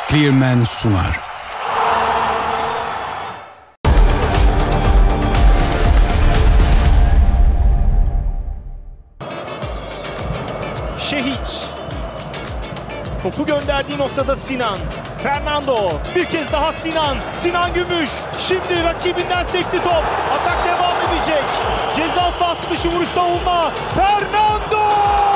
Clearman sunar. Şehiç. Topu gönderdiği noktada Sinan. Fernando. Bir kez daha Sinan. Sinan Gümüş. Şimdi rakibinden sekti top. Atak devam edecek. Ceza sahası dışı vuruş savunma. Fernando!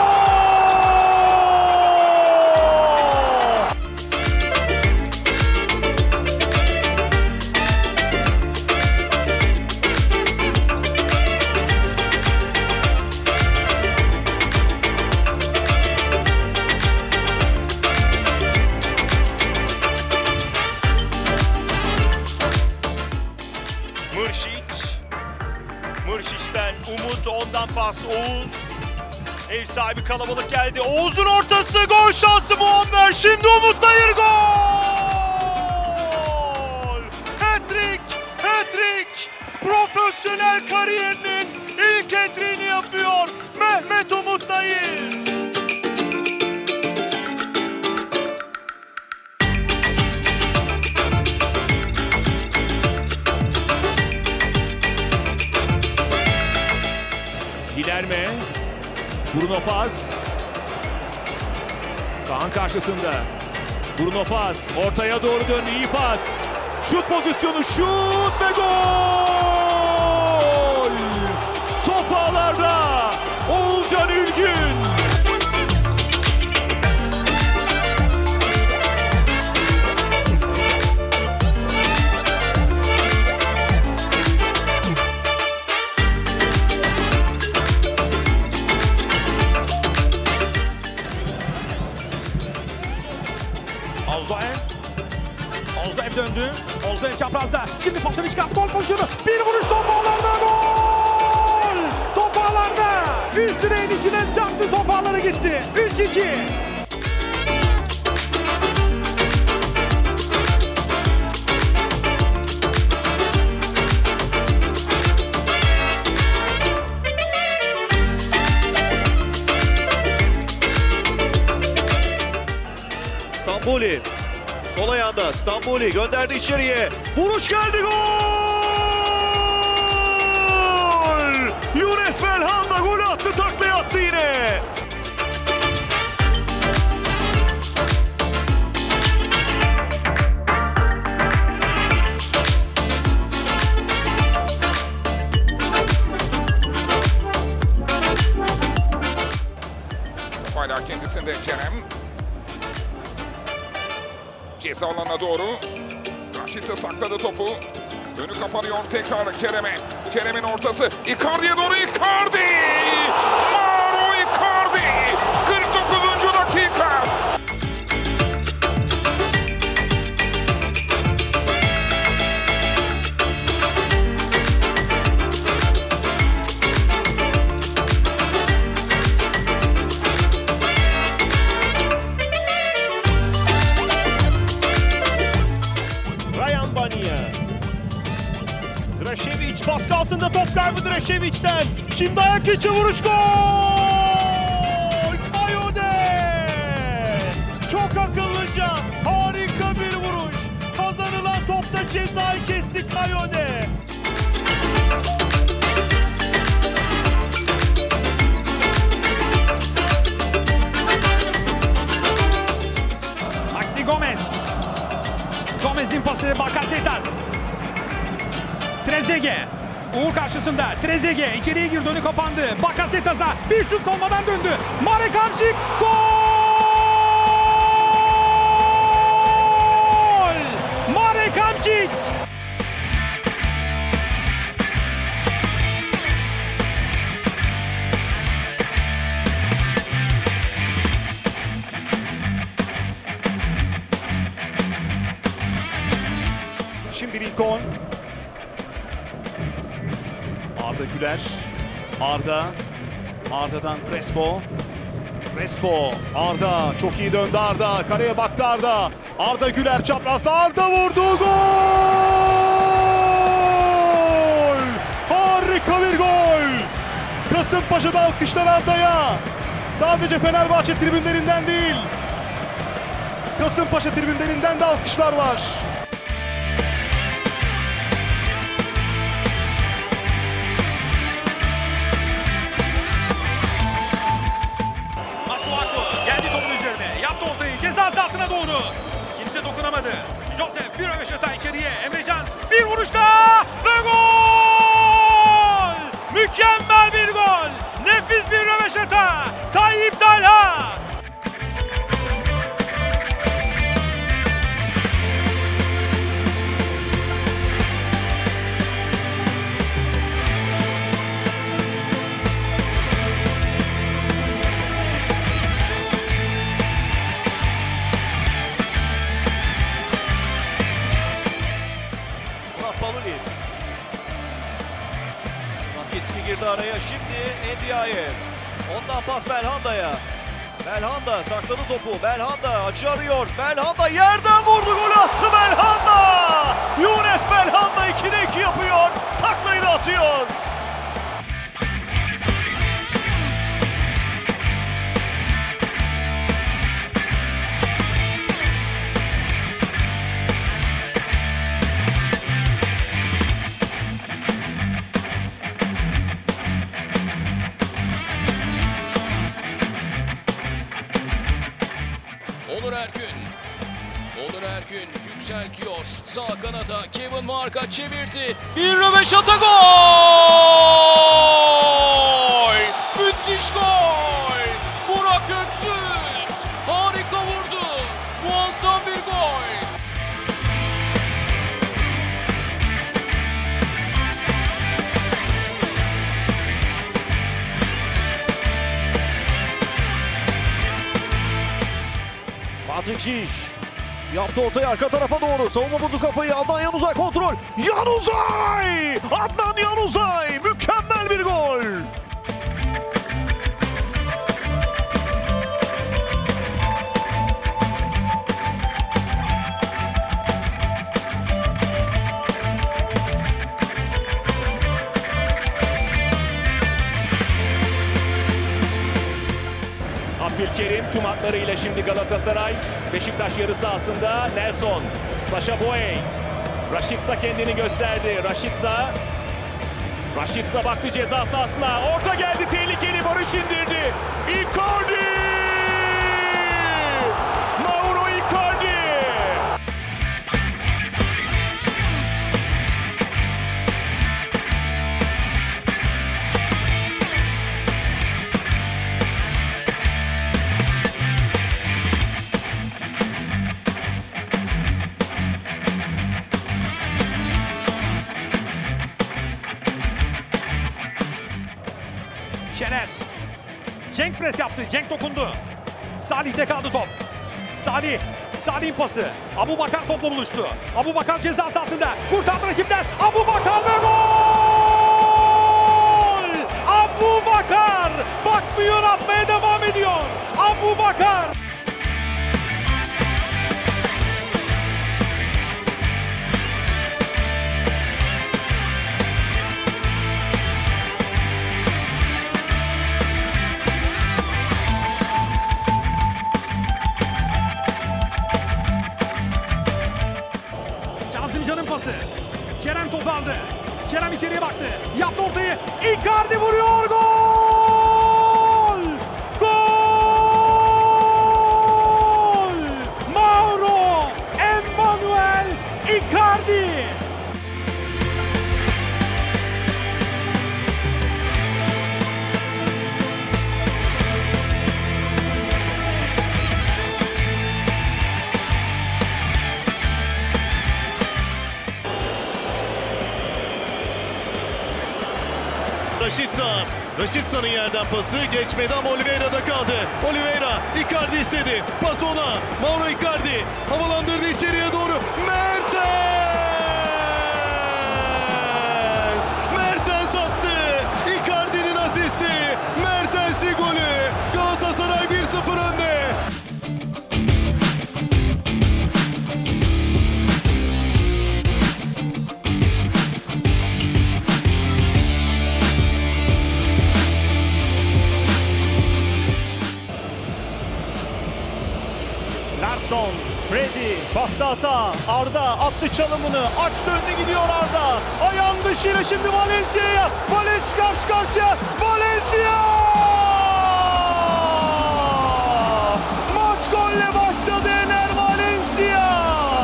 Mırşiç'ten Umut, ondan pas Oğuz. Ev sahibi kalabalık geldi. Oğuz'un ortası, gol şansı Muammer. Şimdi Umut Dayır gol! Hat-trick! Hat-trick! Profesyonel kariyerinin ilk hat-trick'ini yapıyor Mehmet Umut Dayır. Giderme. Bruno pas. Kaan karşısında. Bruno pas. Ortaya doğru döndü. İyi pas. Şut pozisyonu. Şut ve gol! Top ağlarda. Oğulcan Ülgün. Olzaev döndü. Olzaev çaprazda. Şimdi pasını çıkarttı. Gol pozisyonu. Bir vuruş, top ağlarda. Gol! Top ağlarda. Üst direğin içine çarptı. Top ağlara gitti. 3-2. Stamboli. Sol ayağında Stamboli gönderdi içeriye. Vuruş geldi, gol! Younes Belhanda gol attı, taklayı attı yine. Hala kendisinde Kerem. Ceza alanına doğru. Raşit'e sakladı topu. Önü kapanıyor tekrar Kerem'e. Kerem'in ortası. Icardi'ye doğru Icardi! Mauro Icardi! 49. dakika. Drašević baskı altında, top kaybı Drašević'ten. Şimdi ayak içi vuruş, gol! Kayode! Çok akıllıca, harika bir vuruş. Kazanılan topta cezayı kesti Kayode. Maxi Gomez. Gomez'in pası Bakasetas. Trezeguet. Uğur karşısında. Trezeguet içeriye girdi, önü kapandı. Bakasetas'a bir şut savunmadan döndü. Marek Hamšík, gol! Marek Hamšík! Şimdi Lincoln. Arda Güler. Arda'dan Crespo. Arda çok iyi döndü Arda. Kaleye baktı Arda. Arda Güler çaprazda. Arda vurdu. Gol! Harika bir gol! Kasımpaşa'da alkışlar Arda'ya. Sadece Fenerbahçe tribünlerinden değil, Kasımpaşa tribünlerinden de alkışlar var. Masuaku geldi topun üzerine. Yaptı ortayı. Ceza sahasına doğru. Kimse dokunamadı. Joseph bir röveşata içeriye. Emrecan bir vuruşta ve gol! Mükemmel bir gol. Nefis bir röveşata. Tayyip Talha. Paluli. Rakitski girdi araya, şimdi Ndiaye. Ondan pas Belhanda'ya. Belhanda sakladı topu. Belhanda açı arıyor. Belhanda yerden vurdu, gol attı Belhanda. Younes Belhanda 2'de 2 yapıyor. Taklayı da atıyor. Onur Ergün. Onur Ergün yükseltiyor. Sağ kanata Kevin Marka çevirdi. Bir röveşata gol! Müthiş gol! Burak Öksüz harika vurdu. Muazzam bir gol. Madričić yaptı ortaya arka tarafa doğru. Savunma buldu kafayı. Adnan Januzaj kontrol. Januzaj! Adnan Januzaj! Mükemmel bir gol! Abdülkerim tüm hatlarıyla şimdi Galatasaray. Beşiktaş yarı sahasında Nelson. Sacha Boey. Rashica kendini gösterdi. Rashica baktı ceza sahasına. Orta geldi, tehlikeli, Barış indirdi. Icardi! Mauro Icardi! Şener. Cenk pres yaptı. Cenk dokundu. Salih'te kaldı top. Salih'in pası. Abubakar topla buluştu. Abubakar ceza sahasında. Kurtardı rakipler. Abubakar ve gol! Abubakar! Bakmıyor, atmaya devam ediyor. Abubakar! Kazımcan'ın pası. Kerem topu aldı. Kerem içeriye baktı. Yaptı ortayı. Icardi vuruyor. Gol! Gol! Mauro Emmanuel Icardi. Raşitsa'nın yerden pası geçmedi ama Oliveira'da kaldı. Oliveira, Icardi istedi. Pas ona. Mauro Icardi havalandırdı içeriye doğru. Mertens attı. Icardi'nin asisti. Mertens'in golü. Galatasaray 1-0 önde. Larsson Freddy bastı hata. Arda attı çalımını. Açtı önüne gidiyor Arda. Ayağın dışıyla şimdi Valencia'ya. Valencia karşı karşıya. Valencia! Maç golle başladı Ener Valencia.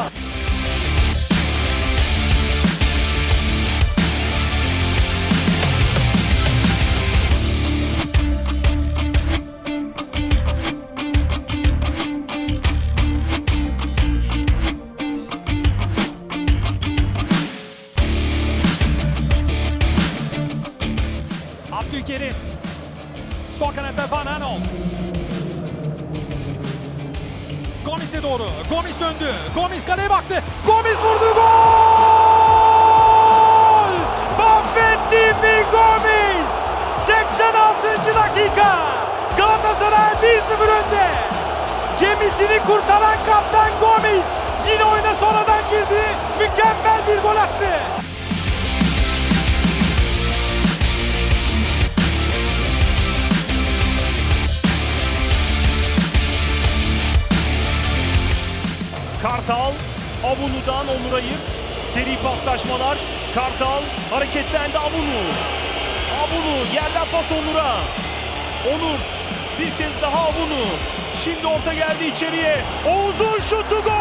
Abdülkerim. Sol kanatta Van Aanholt. Gomis'e doğru. Gomis döndü. Gomis kaleye baktı. Gomis vurdu. Gol! Mahvetti Gomis. 86. dakika. Galatasaray 1-0 önde. Gemisini kurtaran kaptan Gomis. Yine oyuna sonradan girdi. Mükemmel bir gol attı. Kartal, Abunu'dan Onur'a seri paslaşmalar. Kartal hareketlendi Abunu. Abunu yerden pas Onur'a. Onur bir kez daha Abunu. Şimdi orta geldi içeriye. Oğuz'un şutu gol!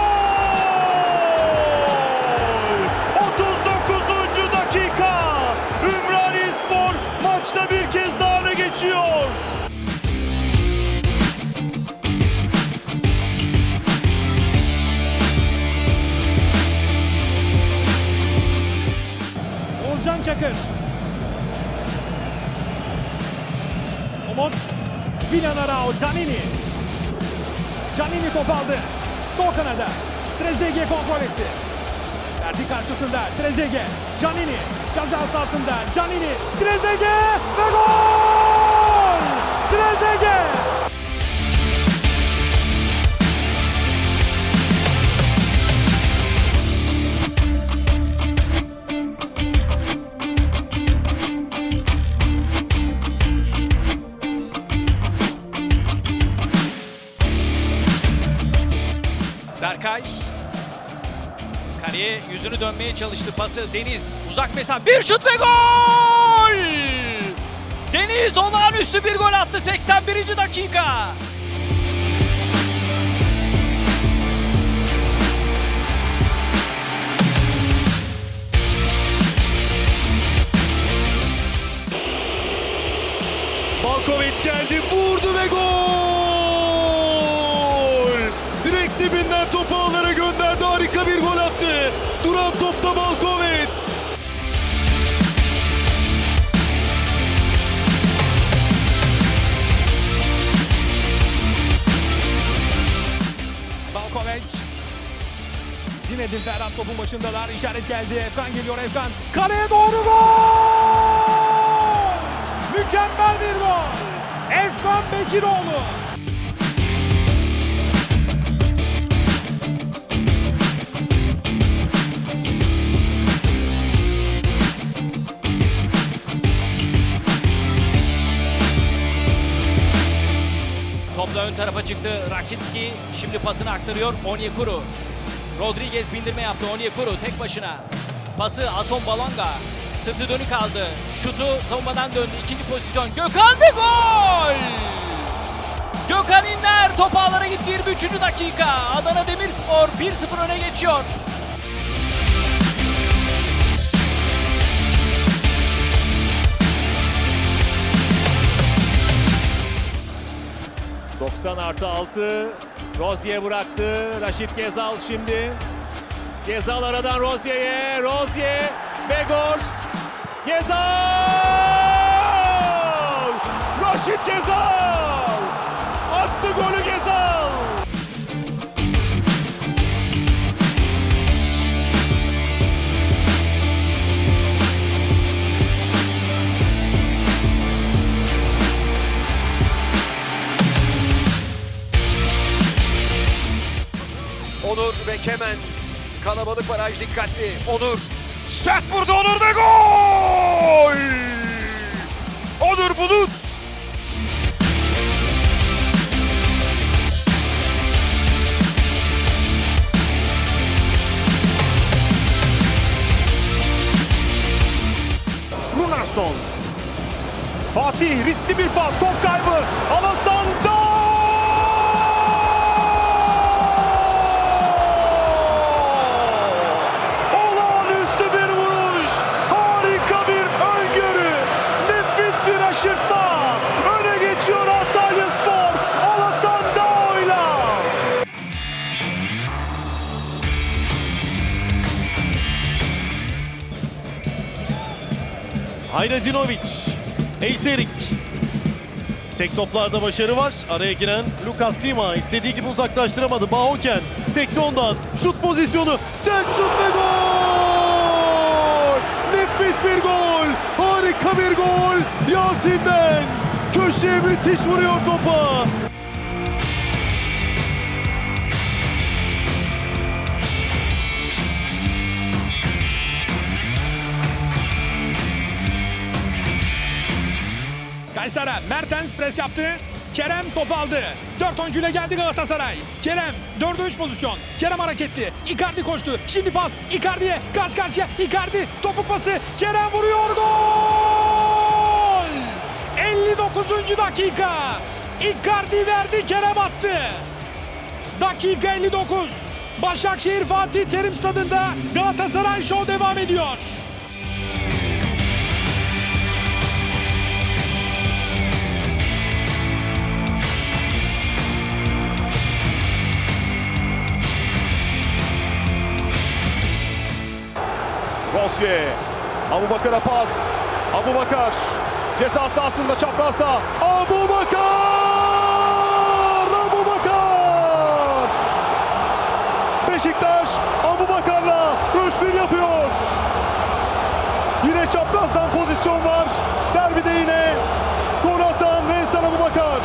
39. dakika. Ümranispor maçta bir kez daha öne geçiyor. Olcan Çakır. Umut. Villanarao. Canini. Canini top aldı. Sol kanada. Trezeguet kontrol etti. Verdi karşısında. Trezeguet. Canini. Ceza sahasında. Canini. Trezeguet ve gol! Trezeguet. Berkay. Kaleye yüzünü dönmeye çalıştı. Pası Deniz. Uzak mesafe. Bir şut ve gol! Deniz olağanüstü bir gol attı 81. dakika. Balkovic geldi, vurdu ve gol! Direkt dibinden topu ağlara gönderdi, harika bir gol attı. Duran topta Balkovic. Balkovic. Zinedine Ferhat topun başındalar. İşaret geldi. Efkan geliyor. Efkan. Kaleye doğru gol! Mükemmel bir gol. Efkan Bekiroğlu. Topla ön tarafa çıktı Rakitski. Şimdi pasını aktarıyor Onyekuru. Rodriguez bindirme yaptı. Onyekuru tek başına. Pası Ason Balanga. Sırtı dönük aldı. Şutu savunmadan döndü. İkinci pozisyon. Gökhan ve gol! Gökhan İnler top ağlara gitti 23. dakika. Adana Demirspor 1-0 öne geçiyor. +90+6 Rozier bıraktı. Raşit Gezal şimdi. Gezal aradan Rozier'e. Rozier. Weghorst. Gezal! Raşit Gezal! Attı golü Gezal! Onur ve Kemen. Kalabalık baraj dikkatli. Onur. Sert vurdu Onur ve gol! Onur Bulut. Fatih riskli bir pas, top kaybı. Alasanda! Olağanüstü bir vuruş. Harika bir öngörü. Nefis bir aşırtma. Öne geçiyor Antalyaspor. Alasandao'yla. Hayredinovic, Eyserik. Tek toplarda başarı var. Araya giren Lucas Lima istediği gibi uzaklaştıramadı. Bahoken sekti ondan. Şut pozisyonu. Sert şut ve gol! Nefis bir gol. Harika bir gol. Yasin'den. Köşeye müthiş vuruyor topa. Kayseri, Mertens pres yaptı. Kerem topu aldı. 4 oyuncuyla geldi Galatasaray. Kerem 4'e 3 pozisyon. Kerem hareketli. Icardi koştu. Şimdi pas Icardi'ye. Karşı karşıya. Icardi topuk pası. Kerem vuruyor. Gol! 59. dakika. Icardi verdi. Kerem attı. Dakika 59. Başakşehir Fatih Terim Stadı'nda Galatasaray Show devam ediyor. Rosye, Abubakar'a pas. Abubakar ceza sahasında çaprazda. Abubakar! Beşiktaş Abubakar'la 3-1 yapıyor. Yine çaprazdan pozisyon var. Derbide yine gol atan Veysel Abubakar.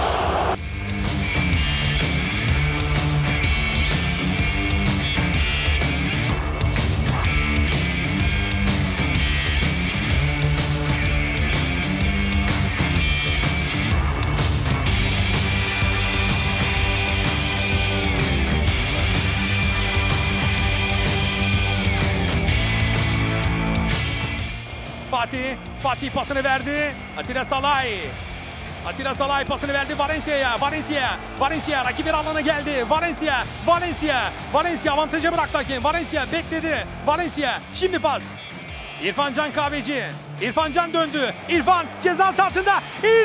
Fatih pasını verdi. Atilla Salay pasını verdi Valencia'ya. Valencia rakibi alana geldi. Valencia avantajı bıraktı hakem. Valencia bekledi. Şimdi pas. İrfan Can Kahveci. İrfan Can döndü. İrfan ceza sahasında.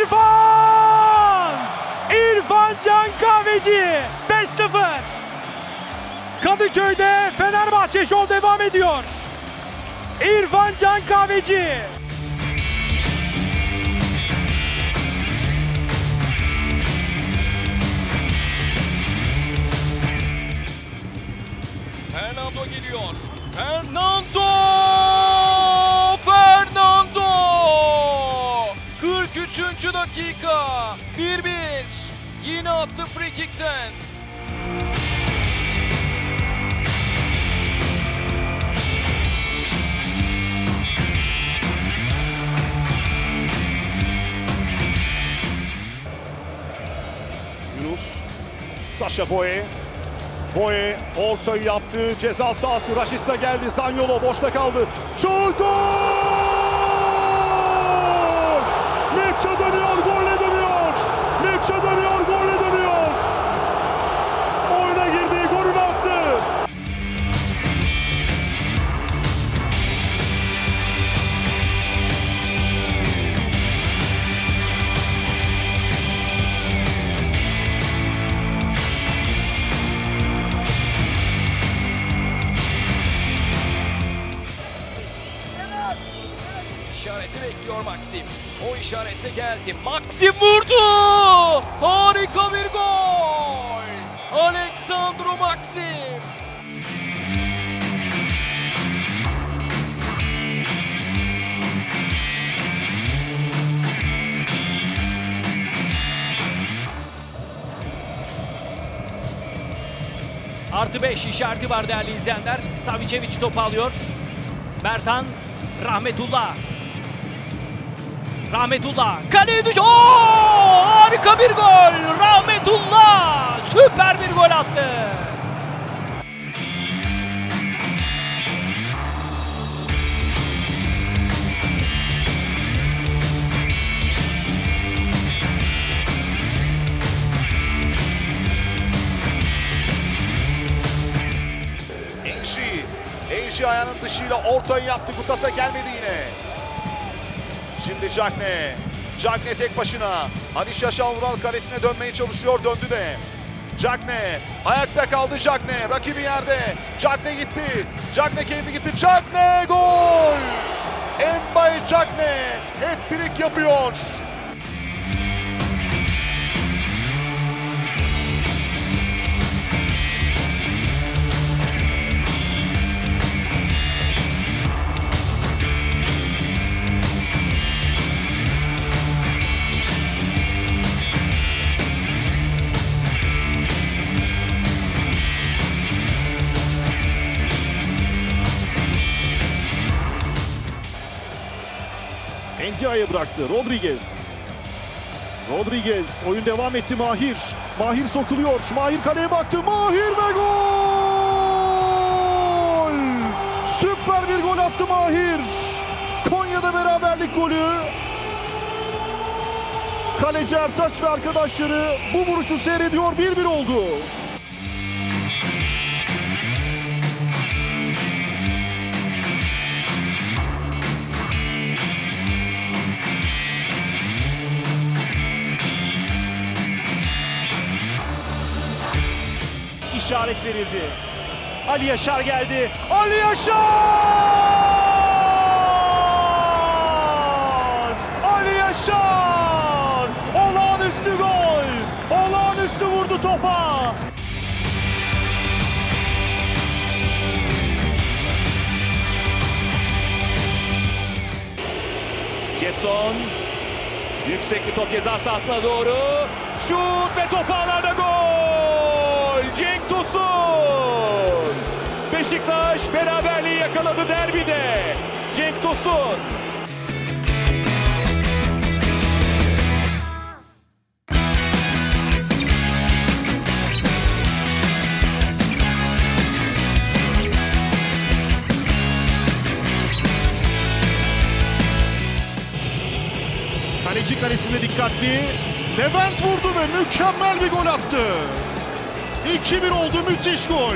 İrfan Can Kahveci. 5-0. Kadıköy'de Fenerbahçe Show devam ediyor. İrfan Can Kahveci. Fernando geliyor. Fernando! 43. dakika. 1-1. Yine attı free kick'ten. Sasha Boye ortayı yaptı. Ceza sahası. Rashica geldi. Zaniolo boşta kaldı. Şut! Gol! Metça dönüyor. Golle dönüyor. Metça dönüyor. Golle dönüyor. Oyuna girdi. Golünü attı. İşareti bekliyor Maxim. O işaretle geldi. Maxim vurdu. Harika bir gol. Alexandro Maxim. +5 işareti var değerli izleyenler. Savicevic topu alıyor. Bertan, Rahmetullah kaleye düş. Harika bir gol. Rahmetullah süper bir gol attı. Kaleci ayağının dışıyla ortayı yaptı. Gutasa gelmedi yine. Şimdi Cagne. Cagne tek başına. Ali Şaşal Vural kalesine dönmeye çalışıyor. Döndü de. Cagne. Ayakta kaldı Cagne. Rakibi yerde. Cagne gitti. Cagne kendi gitti. Cagne gol! Mbaye Cagne hat-trick yapıyor. Ndiaye bıraktı. Rodriguez. Oyun devam etti. Mahir sokuluyor. Mahir kaleye baktı. Mahir ve gol! Süper bir gol attı Mahir. Konya'da beraberlik golü. Kaleci Ertaç ve arkadaşları bu vuruşu seyrediyor. 1-1 oldu. İşaret verildi. Ali Yaşar geldi. Ali Yaşar! Ali Yaşar! Olağanüstü gol! Olağanüstü vurdu topa. Jetson. Yüksek bir top ceza sahasına doğru. Şut ve top ağlarda gol! Cenk Tosun! Beşiktaş beraberliği yakaladı derbide. Cenk Tosun. Kaleci kalesinde dikkatli. Levent vurdu ve mükemmel bir gol attı. 2-1 oldu, müthiş gol.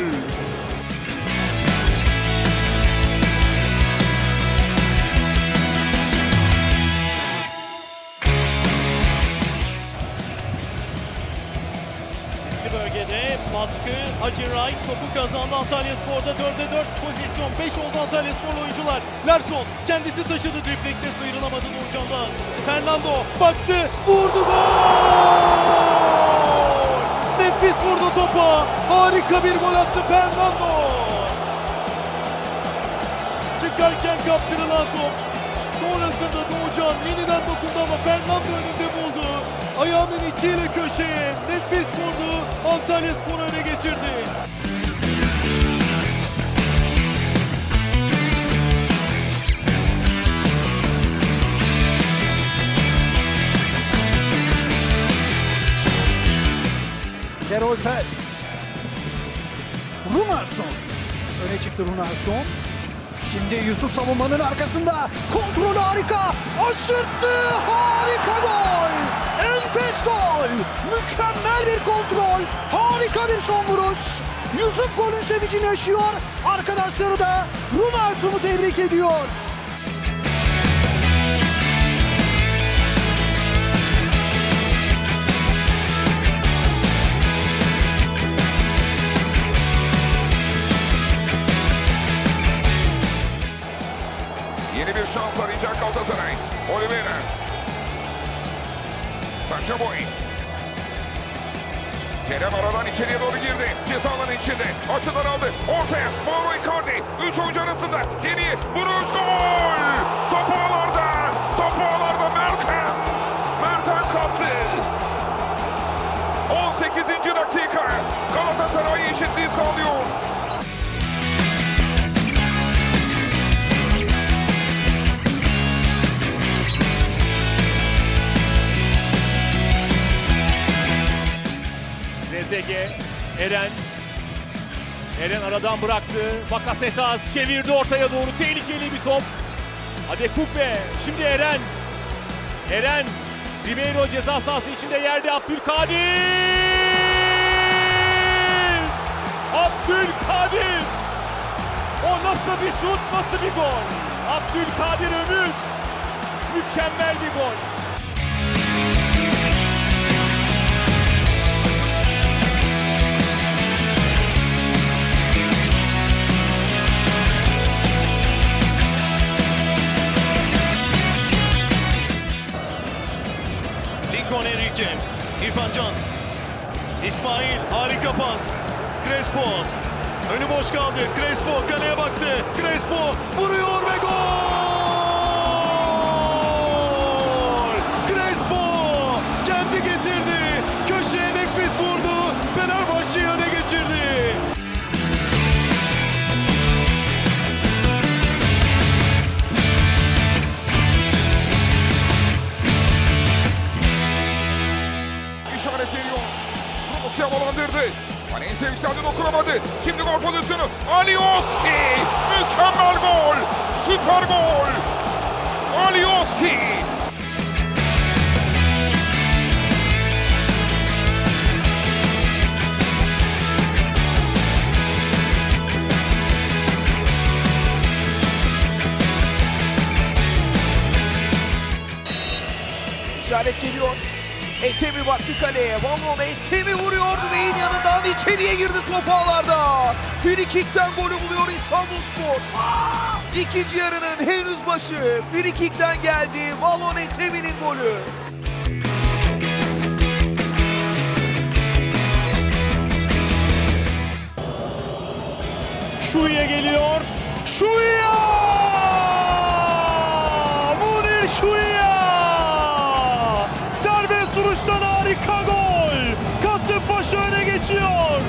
Riskli bölgede baskı. Hacı Wright topu kazandı. Antalyaspor'da 4'e 4 pozisyon. 5 oldu Antalyasporlu oyuncular. Larson kendisi taşıdı, driplingde sıyrılamadı Nurcan'dan. Fernando baktı, vurdu, gol! Nefis vurdu topa. Harika bir gol attı Fernando. Çıkarken kaptırılan top. Sonrasında Doğucan yeniden dokundu ama Fernando önünde buldu. Ayağının içiyle köşeye nefis vurdu. Antalyaspor'u öne geçirdi. Şerol Fes. Runarsson. Öne çıktı Runarsson. Şimdi Yusuf savunmanın arkasında. Kontrolü harika. Aşırttı. Harika gol. Enfes gol. Mükemmel bir kontrol. Harika bir son vuruş. Yusuf golün sevincini yaşıyor. Arkadaşları da Runarsson'u tebrik ediyor. Yeni bir şans arayacak Galatasaray. Oliveira. Sacha Boy. Kerem aradan içeriye doğru girdi. Ceza alanı içinde. Açıdan aldı. Ortaya. Mauro Icardi. 3 oyuncu arasında. Geriye. Vuruş. Gol! Top ağlarda. Top ağlarda Mertens. Mertens attı. 18. dakika. Galatasaray eşitliği sağlıyor. Trezeguet, Eren aradan bıraktı. Bakasetas çevirdi ortaya doğru. Tehlikeli bir top. Adekugbe. Şimdi Eren. Ribeiro ceza sahası içinde yerde. Abdülkadir. nasıl bir şut, nasıl bir gol. Abdülkadir Ömür. Mükemmel bir gol. Lincoln Enrique, İrfan Can, İsmail harika pas. Crespo, önü boş kaldı. Crespo kaleye baktı. Crespo vuruyor ve gol! Crespo kendi getirdi. Köşeye nefis vurdu. Fenerbahçe'yi öne geçirdi. İşaret veriyor. Rusya havalandırdı. Valencia yükseldi, dokunamadı. Şimdi gol pozisyonu. Alioski! Mükemmel gol! Süper gol! Alioski! İşaret geliyor. Etemi baktı kaleye. Van Etemi vuruyordu ve in yanından içeriye girdi top ağlarda. Free kick'ten golü buluyor İstanbulspor. İkinci yarının henüz başı. Free kick'ten geldi. Van Etemi'nin golü. Şui'ye geliyor. Şui'ya! Munir Şui'ya! Serbest vuruştan harika gol. Kasımpaşa öne geçiyor.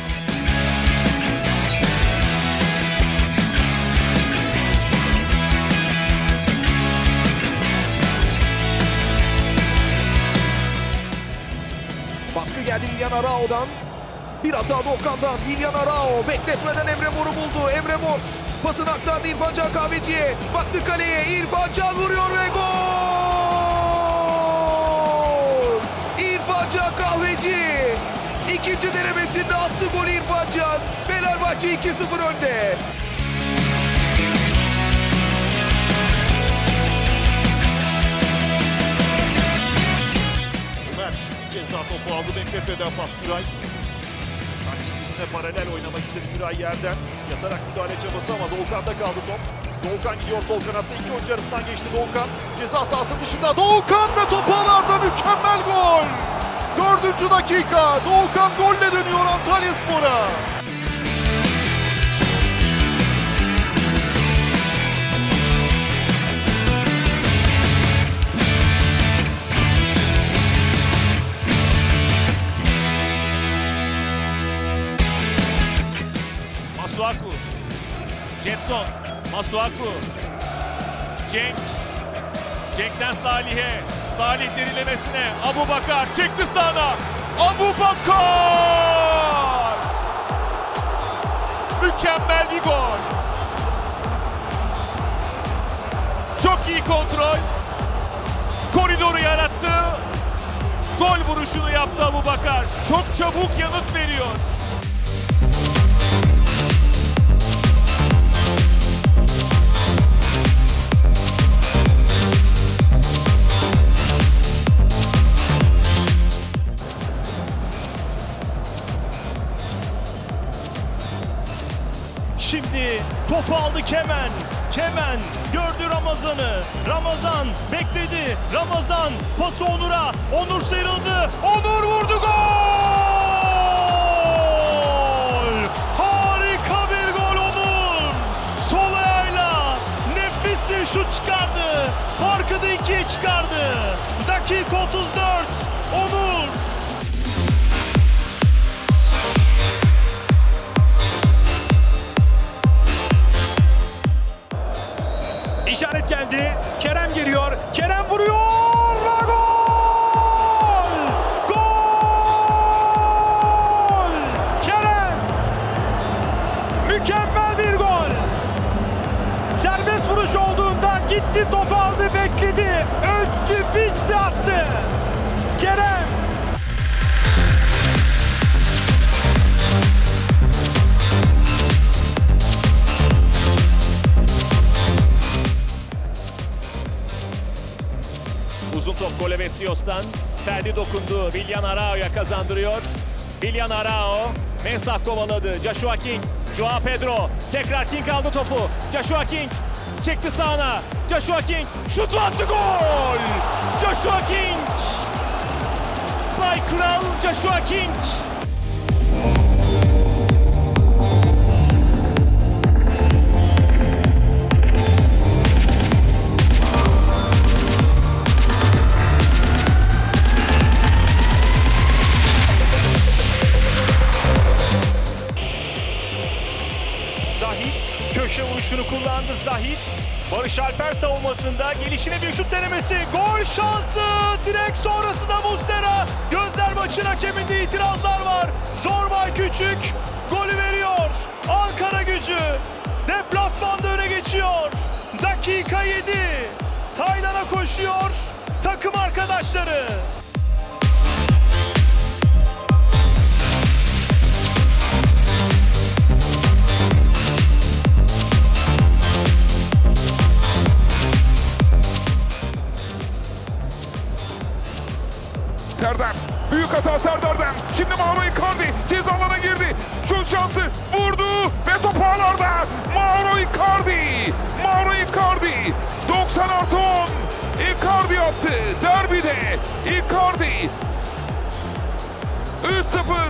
Baskı geldi Willian Arao'dan. Bir hata Doğukan'dan. Willian Arao bekletmeden Emre Mor'u buldu. Emre Mor pasını aktardı İrfan Can Kahveci'ye. Baktı kaleye. İrfan Can vuruyor ve gol! İrfan Can Kahveci ikinci denemesinde attı golü İrfan Can. Fenerbahçe 2-0 önde. Ömer ceza topu aldı, bekletmeden pas Güray. Çizgisine paralel oynamak istedi Güray yerden. Yatarak müdahale çabası ama Doğukan'da kaldı top. Doğukan gidiyor sol kanatta. İki oyuncu arasından geçti Doğukan. Ceza sahasının dışında Doğukan ve top ağlarda mükemmel gol. 4. dakika. Doğukan golle dönüyor Antalyaspor'a. Masuaku, Jetson, Masuaku, Cenk, Cenk'ten Salih'e, Salih derinlemesine, Abubakar çıktı sağına, Abubakar! Mükemmel bir gol. Çok iyi kontrol, koridoru yarattı, gol vuruşunu yaptı Abubakar. Çok çabuk yanıt veriyor. Şimdi topu aldı Kemen. Kemen gördü Ramazan'ı. Ramazan bekledi. Ramazan pası Onur'a. Onur sıyrıldı. Onur vurdu, gol! Harika bir gol Onur. Sol ayağıyla nefis bir şut çıkardı. Farkı da 2'ye çıkardı. Dakika 34. Onur. İşaret geldi. Kerem geliyor. Kerem vuruyor ve gol! Gol! Kerem! Mükemmel bir gol. Serbest vuruş olduğunda gitti, topu aldı, bekledi. Ölçtü, biçti, attı. Kerem! Golevetsios'tan. Ferdi dokundu. Willian Arao'ya kazandırıyor. Willian Arao. Mensah kovaladı. Joshua King. Joao Pedro. Tekrar King aldı topu. Joshua King. Çekti sağına. Joshua King. Şutu attı. Gol! Joshua King. Bay Kral Joshua King. Köşe vuruşunu kullandı Zahit. Barış Alper savunmasında gelişine bir şut denemesi. Gol şansı. Direkt sonrasında Muslera. Gözler maçın hakeminde itirazlar var. Zorbay Küçük golü veriyor. Ankara Gücü deplasmanda öne geçiyor. Dakika 7. Taylan'a koşuyor takım arkadaşları. Serdar. Büyük hata Serdar'dan. Şimdi Mauro Icardi ceza alanına girdi. Şut şansı vurdu ve top ağlarda. Mauro Icardi. Mauro Icardi. 90+10. Icardi attı. Derbide Icardi. 3-0.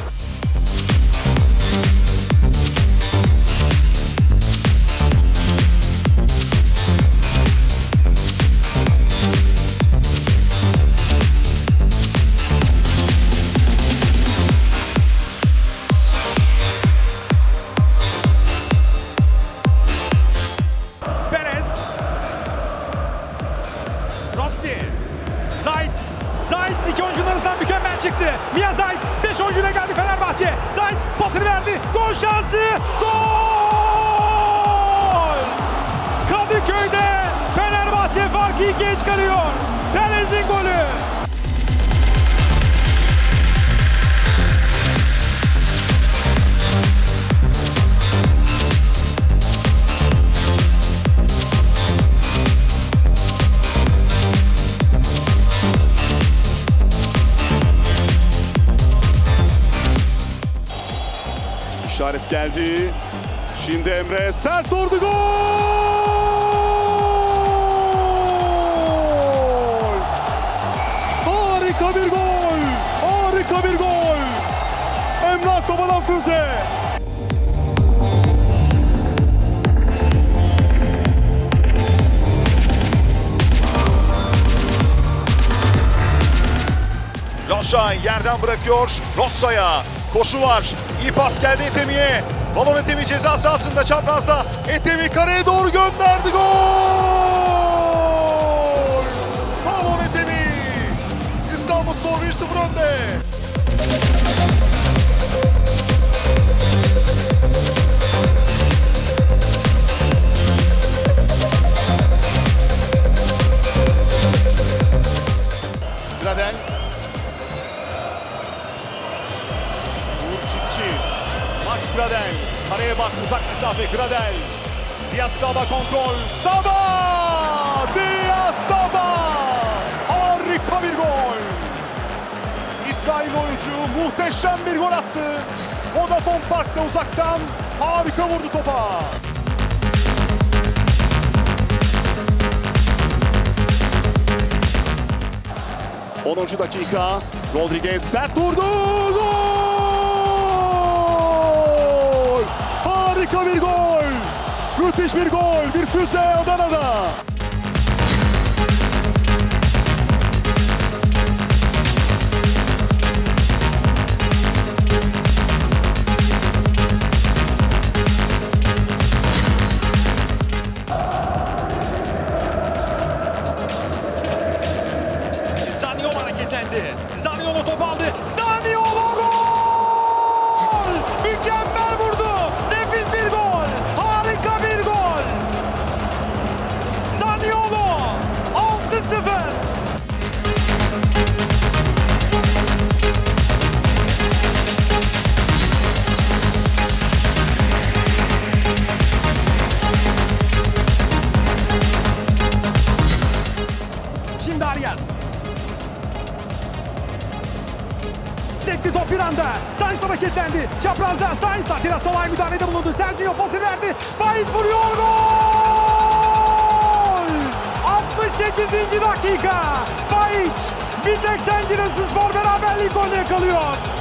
Zayt iki oyuncunun arasından mükemmel çıktı. Mia Zayt 5 oyuncuyla geldi Fenerbahçe. Zayt pasını verdi. Gol şansı. Gol! Kadıköy'de Fenerbahçe farkı 2'ye çıkarıyor. Perez'in golü. İşaret geldi. Şimdi Emre sert vurdu. Gol! Harika bir gol! Harika bir gol! Emre Akbaba'dan füze. Loşay yerden bırakıyor Rotsa'ya. Koşu var. İyi pas geldi Etemi'ye. Balon Etemi ceza sahasında çaprazda. Etemi kareye doğru gönderdi. Gol! Balon Etemi. İstanbulspor 1-0 önde. Gradel. Max Gradel, kareye bak, uzak mesafe Gradel. Diaz Saba kontrol, Saba! Diaz Saba! Harika bir gol! İsrail oyuncu muhteşem bir gol attı. Vodafone Park'ta uzaktan harika vurdu topa. ...10. dakika, Rodriguez sert vurdu, gol! Harika bir gol! Müthiş bir gol! Bir füze Adana'da! Zaniolo hareketlendi. Zaniolo top aldı. Zaniolo gol! Mükemmel vurdu. Nefis bir gol. Harika bir gol. geldi. Çaprazda Sainz. Atilla Salay müdahalede bulundu. Sergio pasını verdi. Bayiç vuruyor. Gol! 68. dakika. Bayiç. Bizdekten Giresunspor beraberlik golü yakalıyor.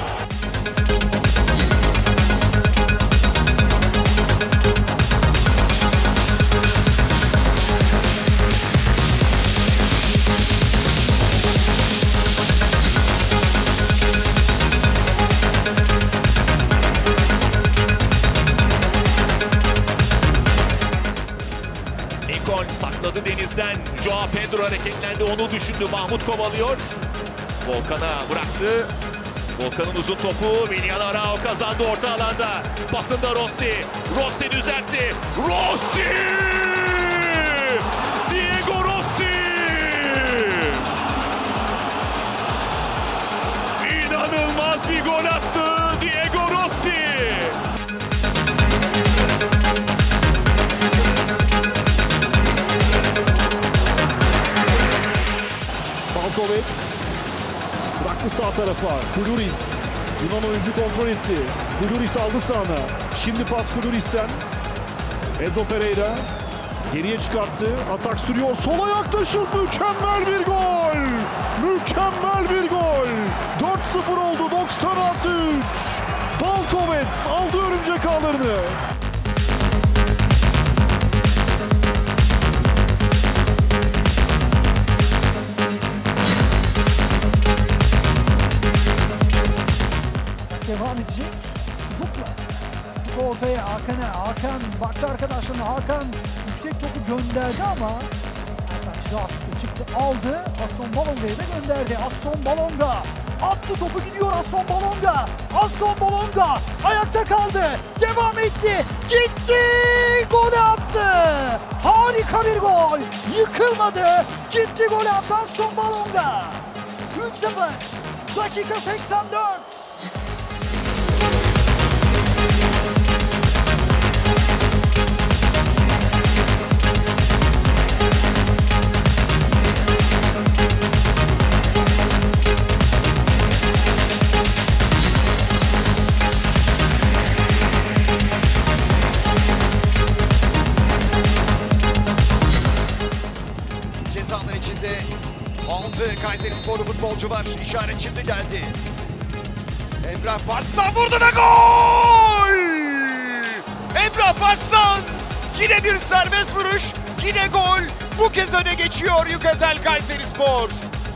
Lincoln sakladı denizden. Joao Pedro hareketlendi, onu düşündü. Mahmut kovalıyor. Volkan'a bıraktı. Volkan'ın uzun topu. Willian Arao kazandı orta alanda. Pasında Rossi. Rossi düzeltti. Rossi! Diego Rossi! İnanılmaz bir gol attı Diego Rossi! Balkovic bıraktı sağ tarafa. Kuluris. Yunan oyuncu kontrol etti. Kuluris aldı sağına. Şimdi pas Kuluris'ten. Edo Pereira geriye çıkarttı. Atak sürüyor. Sol ayakta şut. Mükemmel bir gol. Mükemmel bir gol. 4-0 oldu. 90+3. Balkovic aldı örümcek ağlarını. Devam edecek. Ufuk'la. Ufuk ortaya Hakan'a. Hakan baktı arkadaşlarına. Hakan yüksek topu gönderdi ama çıktı aldı. Aston Balonga'ya da gönderdi. Aston Balonga attı topu, gidiyor Aston Balonga. Aston Balonga ayakta kaldı. Devam etti. Gitti. Golü attı. Harika bir gol. Yıkılmadı. Gitti, golü attı Aston Balonga. 3-0. Dakika 84. Cezalar içinde 6 Kayserisporlu futbolcu var. İşaret şimdi geldi. Emrah Barslan vurdu ve gol! Emrah Barslan yine bir serbest vuruş, yine gol. Bu kez öne geçiyor Yukatel Kayserispor.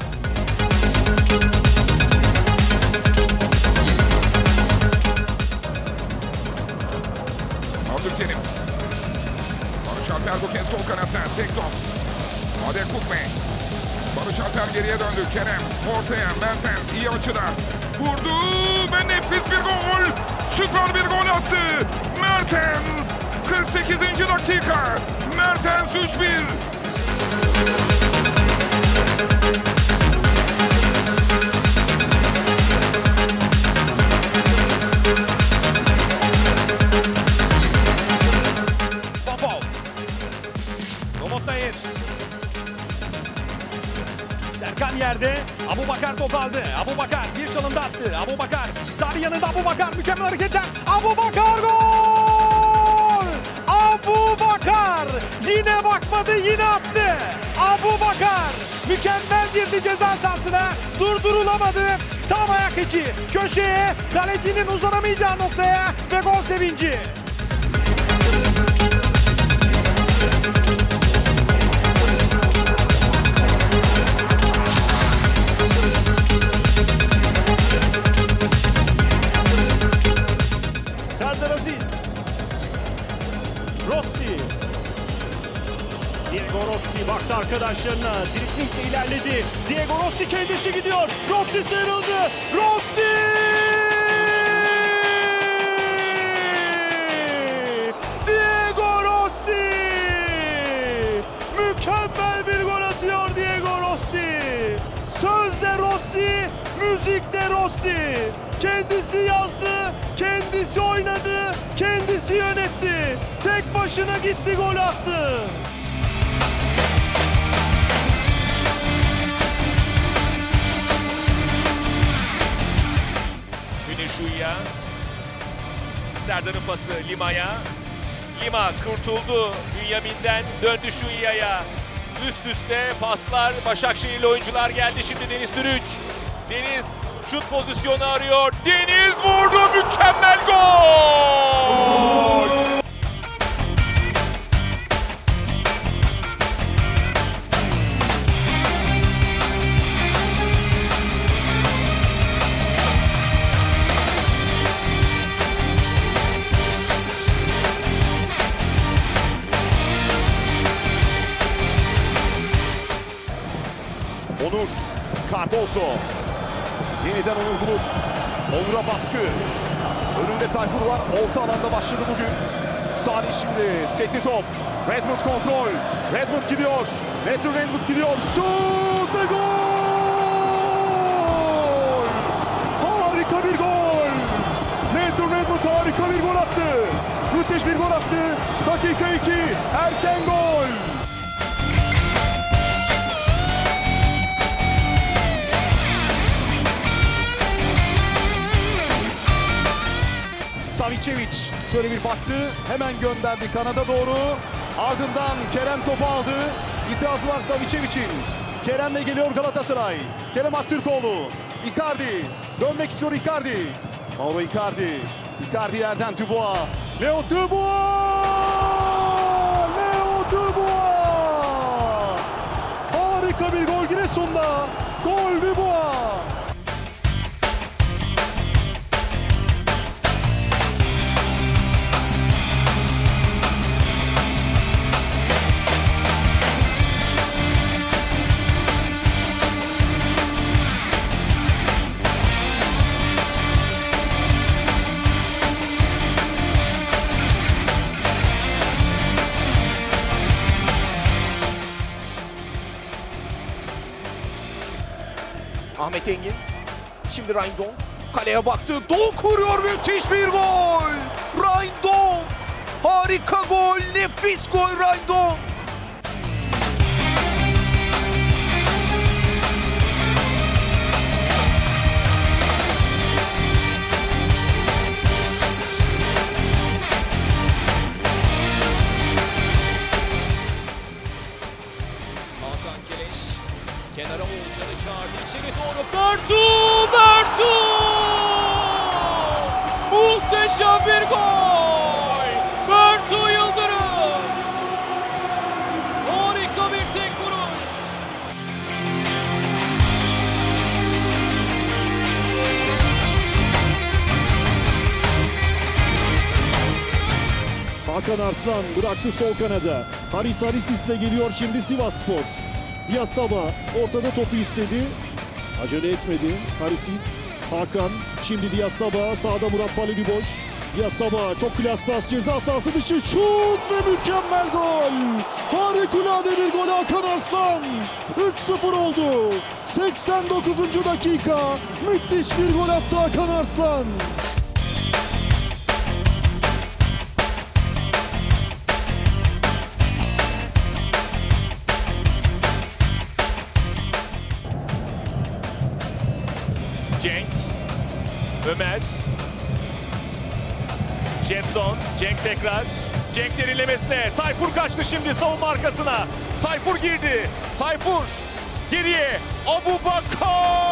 Abdülkerim. Barış Alper bu kez sol kanattan. Tek top. Adek Kukme. Barış Alper geriye döndü. Kerem ortaya. Mertens iyi açıda. Vurdu ve nefis bir gol. Süper bir gol attı. Mertens. 48. dakika. Mertens 3-1. Popov. Umut'tayız. Serkan yerde. Abubakar top aldı. Abubakar bir çalımda attı. Abubakar. Sarı yanında Abubakar. Mükemmel hareketler. Abubakar gol! Abubakar. Yine bakmadı, yine attı. Abubakar. Mükemmel girdi ceza sahasına. Durdurulamadı. Tam ayak içi. Köşeye. Kalecinin uzanamayacağı noktaya. Ve gol sevinci. Serdar Aziz. Rossi. Diego Rossi baktı arkadaşlarına. Driblingle ilerledi. Diego Rossi kendisi gidiyor. Rossi sıyrıldı. Rossi! Diego Rossi! Mükemmel bir gol atıyor Diego Rossi. Sözde Rossi, müzikte Rossi. Kendisi yazdı, kendisi oynadı, kendisi yönetti. Tek başına gitti, gol attı. Güneş Uyuya. Serdar'ın pası Lima'ya. Lima kurtuldu Bünyamin'den, döndü Şui'ye. Üst üste paslar, Başakşehirli oyuncular geldi şimdi Deniz Türüç. Deniz şut pozisyonu arıyor. Deniz vurdu, mükemmel gol! Onur Cardozo. Yeniden Onur Bulut. Onur'a baskı. Önünde Tayfur var. Orta alanda başladı bugün. Salih şimdi. Sekti top. Redmond kontrol. Redmond gidiyor. Nathan Redmond gidiyor. Şut ve gol! Harika bir gol! Nathan Redmond harika bir gol attı. Müthiş bir gol attı. Dakika 2. Erken gol. Savicevic şöyle bir baktı, hemen gönderdi kanada doğru. Ardından Kerem topu aldı. İtirazı var Savicevic'in. Kerem'le geliyor Galatasaray. Kerem Aktürkoğlu. Icardi. Dönmek istiyor Icardi. Mauro Icardi. Icardi yerden Dubois. Leo Dubois! Leo Dubois! Harika bir gol Giresun'da. Gol Dubois! Ahmet Engin. Şimdi Ryan Donk. Kaleye baktı. Donk vuruyor. Müthiş bir gol. Ryan Donk. Harika gol. Nefis gol Ryan Donk. Hakan Keleş kenara Oğulcan'ı çağırdı. İçeri doğru Bertu! Bertu! Muhteşem bir gol! Bertu Yıldırım! Harika bir tek vuruş! Hakan Arslan bıraktı sol kanada. Haris Harisis'le geliyor şimdi Sivasspor. Diasaba ortada topu istedi. Acele etmedi Harisis. Hakan şimdi Diasaba, sağda Murat Paliliboş. Diasaba çok klas pas, ceza sahası dışı şut ve mükemmel gol. Harikulade bir gol Hakan Arslan. 3-0 oldu. 89. dakika. Müthiş bir gol attı Hakan Arslan. Cenk, Ömer, Jetson, Cenk tekrar. Cenk derinlemesine. Tayfur kaçtı şimdi savunma arkasına. Tayfur girdi. Tayfur geriye. Abubakar!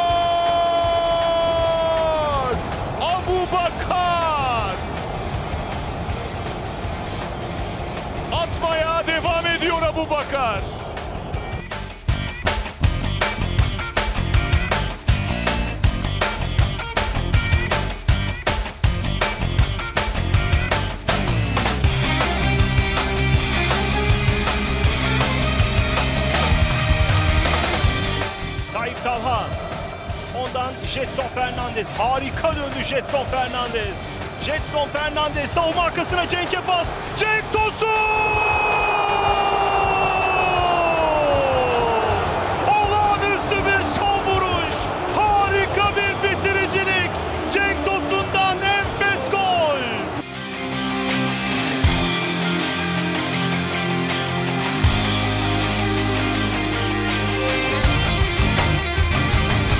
Abubakar! Atmaya devam ediyor Abubakar. Tayyip Talha. Ondan Jetson Fernandez. Harika döndü Jetson Fernandez. Jetson Fernandez savunma arkasına Cenk'e pas. Cenk Tosun! Olağanüstü bir son vuruş. Harika bir bitiricilik. Cenk Tosun'dan enfes gol.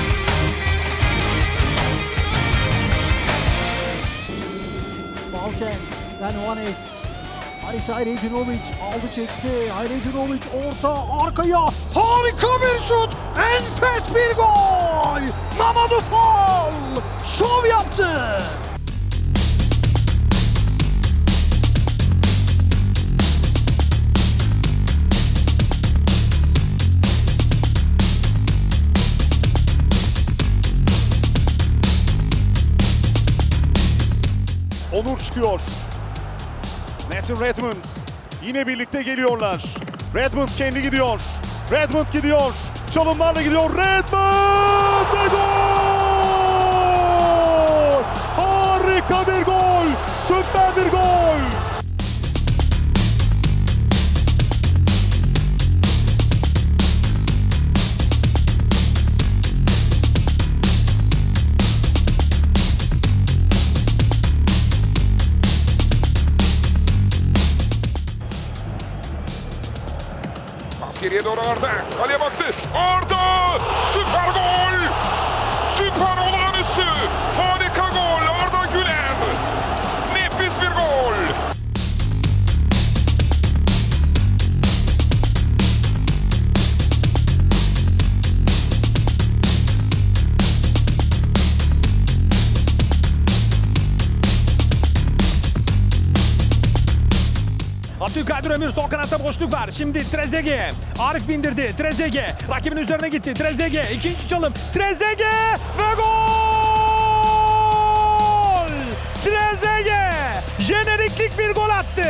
Balken Haris Hayredinovic aldı çekti. Hayredinovic orta arkaya. Harika bir şut. Enfes bir gol. Mamadou Fall şov yaptı. Onur çıkıyor. Nathan Redmond yine birlikte geliyorlar. Redmond kendi gidiyor. Redmond gidiyor. Çalımlarla gidiyor. Redmond ve gol! Harika bir gol. Süper bir gol. Geriye doğru Arda. Kaleye baktı. Arda! Süper gol! Süper olağanüstü! Harika gol! Arda Güler! Nefis bir gol! Abdülkadir Ömür sol kanatta boşluk var. Şimdi Trezeguet. Arif bindirdi. Trezeguet. Rakibin üzerine gitti. Trezeguet. İkinci çalım. Trezeguet ve gol! Trezeguet jeneriklik bir gol attı.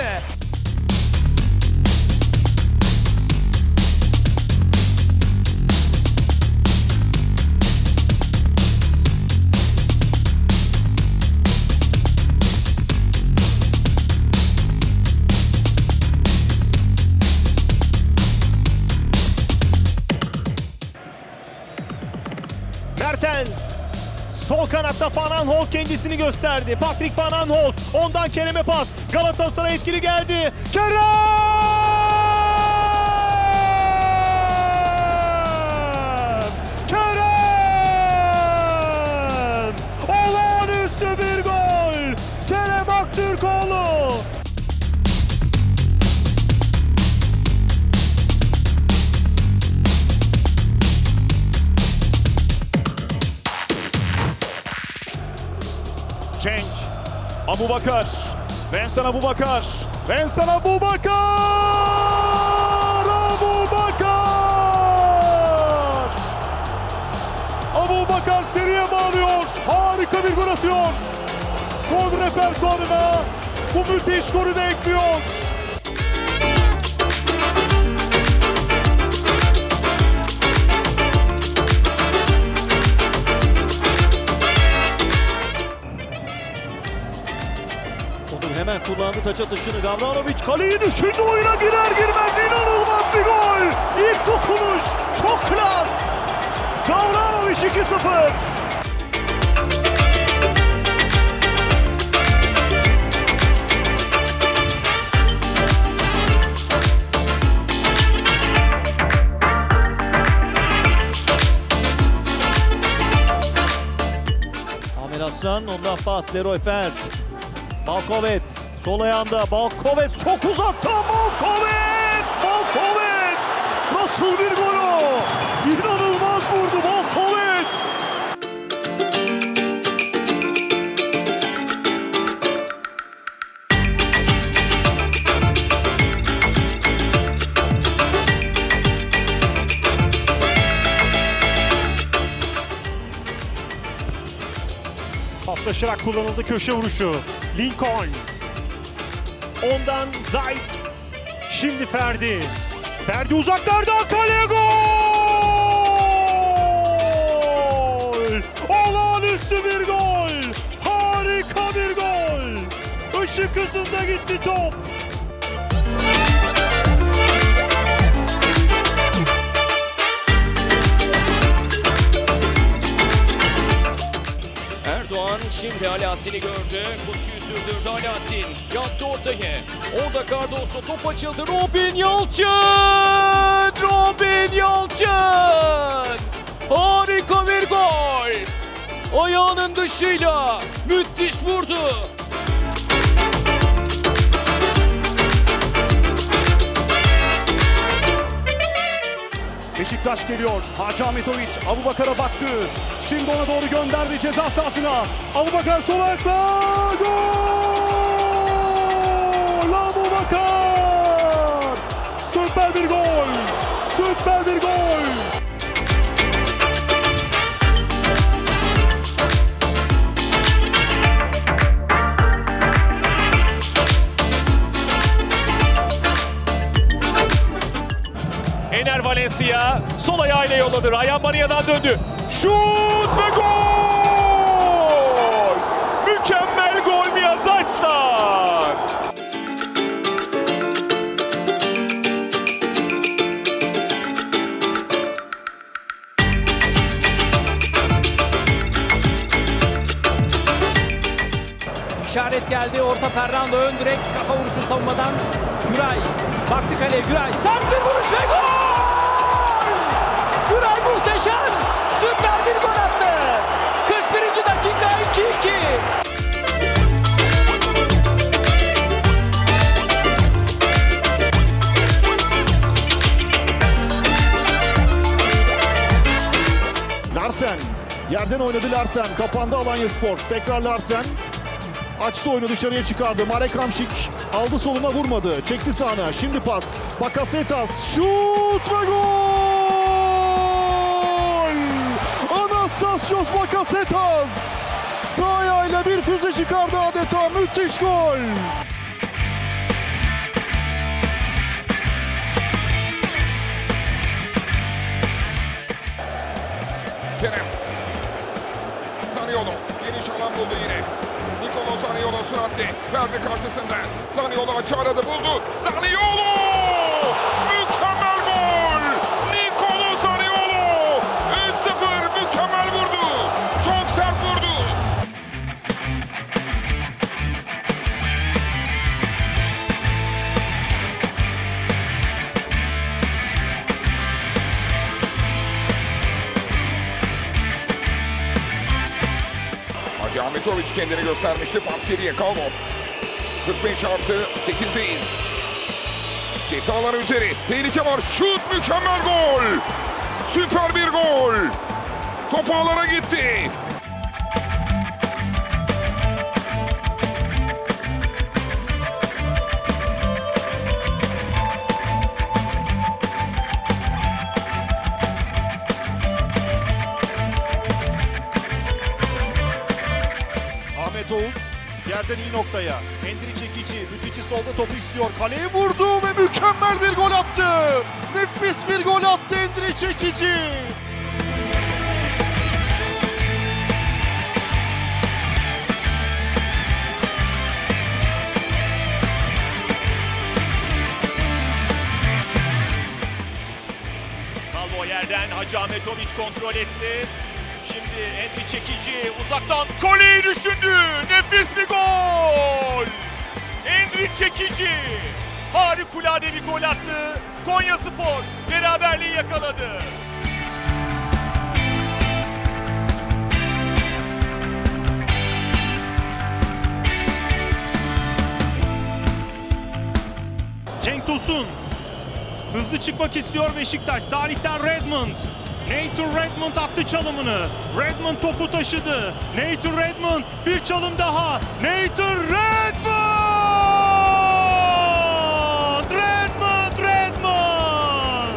Mertens sol kanatta Van Aanholt kendisini gösterdi. Patrick Van Aanholt ondan Kerem'e pas. Galatasaray etkili geldi. Kerem! Kerem! Olağanüstü bir gol. Kerem Aktürkoğlu. Cenk, Abubakar, Vincent Abubakar, Vincent Abubakar! Abubakar! Abubakar seriye bağlıyor, harika bir gol atıyor. Gol repertuarına bu müthiş golü de ekliyor. Hemen kullandı taç atışını. Gavranovic kaleyi düşündü, oyuna girer girmez inanılmaz bir gol. İlk dokunuş çok klas. Gavranovic 2-0. Amir Aslan ondan pas. Leroy Fer. Balkovets sol ayağında. Balkovets çok uzaktan. Balkovets! Balkovets! Nasıl bir gol o? İnanılmaz vurdu Balkovets! Paslaşarak kullanıldı köşe vuruşu. Lincoln. Ondan Zayt. Şimdi Ferdi. Ferdi uzaklardan kaleye gol! Olağanüstü bir gol! Harika bir gol! Işık hızında gitti top. Erdoğan şimdi Alaaddin'i gördü. Koşuyu sürdürdü Alaaddin. Yattı ortaya. Orada Cardoso, top açıldı. Robin Yalçın! Robin Yalçın! Harika bir gol! Ayağının dışıyla müthiş vurdu. Beşiktaş geliyor. Hacı Ahmetoviç Abubakar'a baktı. Şimdi ona doğru gönderdi ceza sahasına. Abubakar sol ayakta. Gol! Abubakar! Süper bir gol! Süper bir gol! Ener Valencia sol ayağıyla yolladı. Ryan Maria'dan döndü. Şut ve gol! Mükemmel gol Mia Zajc'tan. İşaret geldi. Orta Fernando ön direkt kafa vuruşu savunmadan. Güray baktı kaleye. Güray sert bir vuruş ve gol! Güray muhteşem. Süper bir gol attı. 41. dakika 2-2. Larsen. Yerden oynadı Larsen. Kapandı Alanyaspor. Tekrar Larsen. Açtı oyunu dışarıya çıkardı. Marek Hamšík aldı soluna vurmadı. Çekti sağına. Şimdi pas. Bakasetas. Şut ve gol! Anastasios Bakasetas. Sağ ayağıyla bir füze çıkardı adeta. Müthiş gol. Kerem. Zaniolo geniş alan buldu yine. Nicolo Zaniolo süratli. Verdi karşısında. Zaniolo açı aradı buldu. Zaniolo! Mükemmel gol! Nicolo Zaniolo! 3-0 mükemmel vurdu. Çok sert vurdu. Hacı Ahmetoviç kendini göstermişti. Pas geriye Kalmo. 45+8'deyiz. Ceza alanı üzeri. Tehlike var. Şut mükemmel gol. Süper bir gol. Top ağlara gitti. Ahmet Oğuz yerden iyi noktaya. Endiri çekici. Müthici solda topu istiyor. Kaleye vurdu ve mükemmel bir gol attı. Nefis bir gol attı Endiri çekici. Kalmo yerden Hacı Ahmetoviç kontrol etti. Şimdi Endri Çekici uzaktan koleyi düşündü. Nefis bir gol. Endri Çekici harikulade bir gol attı. Konyaspor beraberliği yakaladı. Cenk Tosun. Hızlı çıkmak istiyor Beşiktaş. Salih'ten Redmond. Nathan Redmond attı çalımını. Redmond topu taşıdı. Nathan Redmond bir çalım daha. Nathan Redmond! Redmond!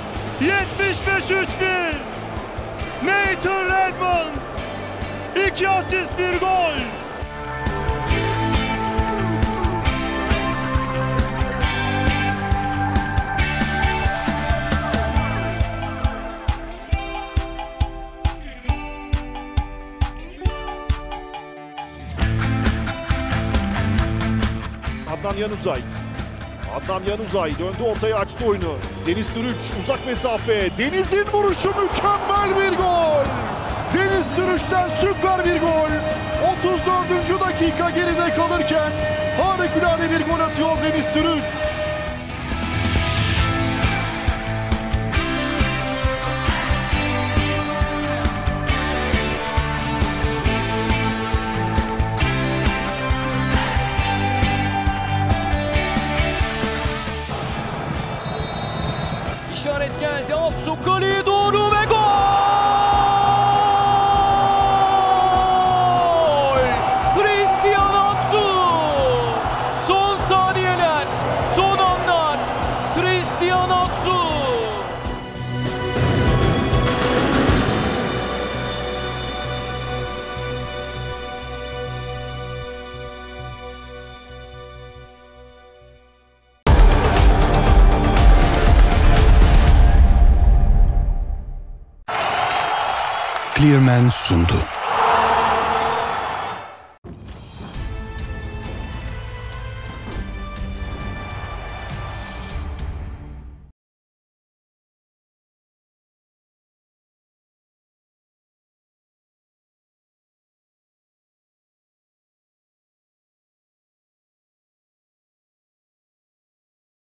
75-3-1. Nathan Redmond. 2 asist, bir gol. Adnan Yanuzay. Adnan Yanuzay döndü ortaya açtı oyunu. Deniz Türüç uzak mesafe. Deniz'in vuruşu mükemmel bir gol. Deniz Türüç'ten süper bir gol. 34. dakika geride kalırken harikulade bir gol atıyor Deniz Türüç. işaret geldi. Atsu kaleye doğru ve gol! Christian Atsu! Son saniyeler, son anlar. Christian Atsu! Clearman sundu.